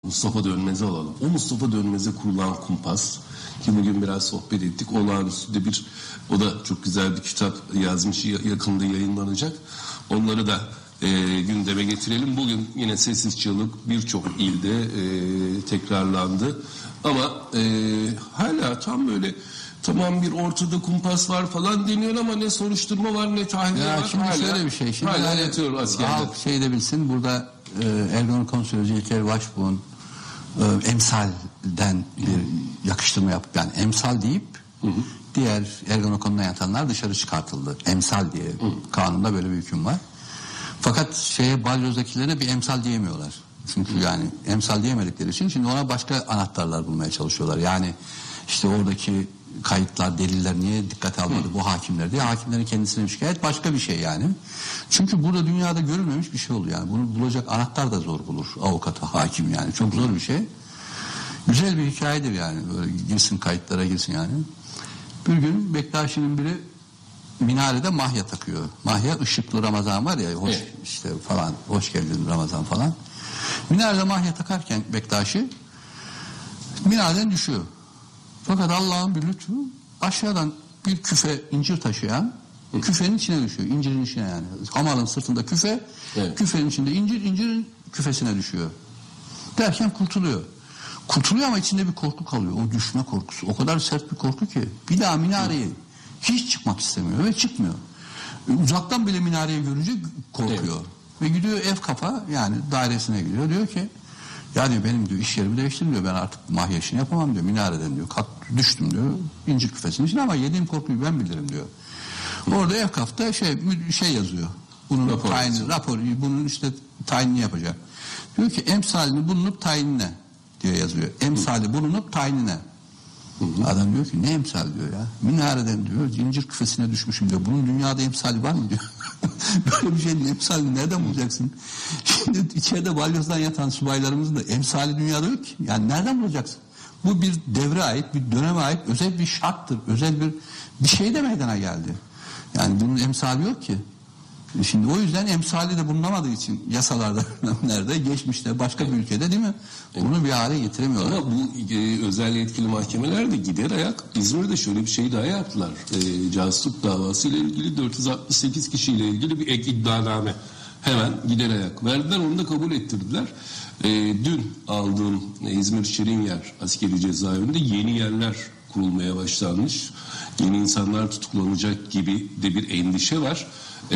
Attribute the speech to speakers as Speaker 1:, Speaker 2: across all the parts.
Speaker 1: Mustafa Dönmez'i alalım. O Mustafa Dönmez'e kurulan kumpas, ki bugün biraz sohbet ettik. Olağanüstü de o da çok güzel bir kitap yazmış, yakında yayınlanacak. Onları da gündeme getirelim. Bugün yine sessiz çığlık birçok ilde tekrarlandı. Ama hala tam böyle tamam bir ortada kumpas var falan deniyor ama ne soruşturma var ne tahliye var.
Speaker 2: Şimdi şöyle bir şey. Şimdi
Speaker 1: hala yatıyor askerler.
Speaker 2: Halk şey de bilsin, burada Ergenekon sözcü İlker Başbuğ'un emsalden bir yakıştırma yapıp, yani emsal deyip diğer Ergenekon'da yatanlar dışarı çıkartıldı. Emsal diye kanunda böyle bir hüküm var. Fakat balyozdakilerine bir emsal diyemiyorlar. Çünkü yani emsal diyemedikleri için şimdi ona başka anahtarlar bulmaya çalışıyorlar. Yani işte oradaki kayıtlar, deliller niye dikkate almadı bu hakimler diye. Hakimlerin kendisine şikayet başka bir şey yani. Çünkü burada dünyada görülmemiş bir şey oluyor yani. Bunu bulacak anahtar da zor bulur avukata, hakim yani. Çok zor bir şey. Güzel bir hikayedir yani. Böyle girsin, kayıtlara girsin yani. Bir gün Bektaşi'nin biri minarede mahya takıyor. Mahya ışıklı Ramazan var ya, hoş işte falan, hoş geldin Ramazan falan. Minarede mahya takarken Bektaşi minareden düşüyor. Fakat Allah'ın bir lütfu, aşağıdan bir küfe incir taşıyan küfenin içine düşüyor. İncirin içine yani. Hamalın sırtında küfe, küfenin içinde incir, incirin küfesine düşüyor. Derken kurtuluyor. Kurtuluyor ama içinde bir korku kalıyor. O düşme korkusu. O kadar sert bir korku ki. Bir daha minareye hiç çıkmak istemiyor ve çıkmıyor. Uzaktan bile minareyi görünce korkuyor. Ve gidiyor ev kafa, yani dairesine gidiyor. Diyor ki ya diyor, benim diyor iş yerimi değiştirdim diyor. Ben artık mahya işini yapamam diyor. Minareden diyor düştüm diyor. İncir küfesinin içine ama yediğim korkuyu ben bilirim diyor. Orada ev kafta şey yazıyor. Bunun raporu, bunun işte tayinini yapacak. Diyor ki emsalini bulunup tayinine diye yazıyor. Emsali bulunup tayinine. Adam diyor ki ne emsal diyor ya. Minareden diyor zincir küfesine düşmüşüm diyor. Bunun dünyada emsali var mı diyor. Böyle bir şeyin emsalini nereden bulacaksın? Şimdi içeride balyozdan yatan subaylarımızın da emsali dünyada yok ki. Yani nereden bulacaksın? Bu bir devre ait, bir döneme ait özel bir şarttır. Özel bir şey de meydana geldi. Yani bunun emsali yok ki. Şimdi o yüzden emsali de bulunamadığı için yasalarda nerede geçmişte başka bir ülkede değil mi? Bunu bir hale getiremiyorlar.
Speaker 1: Ama bu özel yetkili mahkemeler de gider ayak. İzmir'de şöyle bir şey daha yaptılar. Casusluk davası ile ilgili 468 kişiyle ilgili bir ek iddianame. Hemen gider ayak verdiler, onu da kabul ettirdiler. Dün aldığım İzmir Şirinyer askeri cezaevinde yeni yerler kurulmaya başlanmış. Yeni insanlar tutuklanacak gibi de bir endişe var.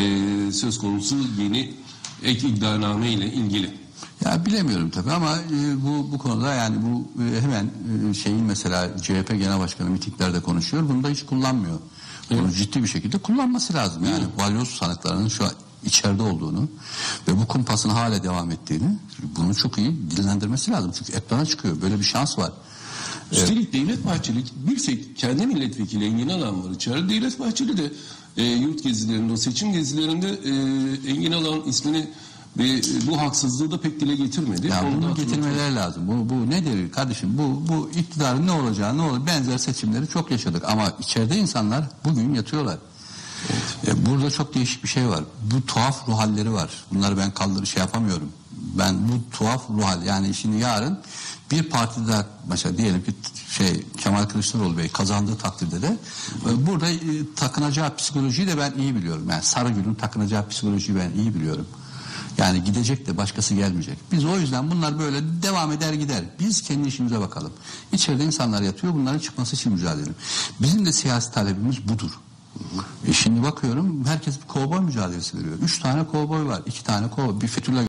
Speaker 1: Söz konusu yeni ek iddianame ile ilgili.
Speaker 2: Ya bilemiyorum tabii ama bu konuda yani bu hemen şeyin mesela CHP Genel Başkanı mitinglerde konuşuyor. Bunu da hiç kullanmıyor. Bunu ciddi bir şekilde kullanması lazım. Yani balyoz sanıklarının şu an içeride olduğunu ve bu kumpasın hala devam ettiğini, bunu çok iyi dillendirmesi lazım. Çünkü ekrana çıkıyor. Böyle bir şans var.
Speaker 1: Üstelik Devlet Bahçeli bir tek kendi milletvekili Engin Alan var içeride. Devlet Bahçeli de yurt gezilerinde, o seçim gezilerinde Engin Alan ismini ve bu haksızlığı da pek dile getirmedi.
Speaker 2: Ya bunu getirmeleri lazım. Bu nedir kardeşim? Bu iktidarın ne olacağı, ne olur? Benzer seçimleri çok yaşadık ama içeride insanlar bugün yatıyorlar. Evet. Burada çok değişik bir şey var. Bu tuhaf ruh halleri var. Bunları ben yapamıyorum. Ben bu tuhaf ruh hal, yani şimdi yarın bir partide mesela diyelim ki Kemal Kılıçdaroğlu Bey kazandığı takdirde de burada takınacağı psikolojiyi de ben iyi biliyorum. Yani Sarıgül'ün takınacağı psikolojiyi ben iyi biliyorum. Yani gidecek de başkası gelmeyecek. Biz o yüzden bunlar böyle devam eder gider. Biz kendi işimize bakalım. İçeride insanlar yatıyor, bunların çıkması için mücadele edelim. Bizim de siyasi talebimiz budur. Şimdi bakıyorum herkes bir kovboy mücadelesi veriyor. 3 tane kovboy var, 2 tane kovboy, bir Fethullah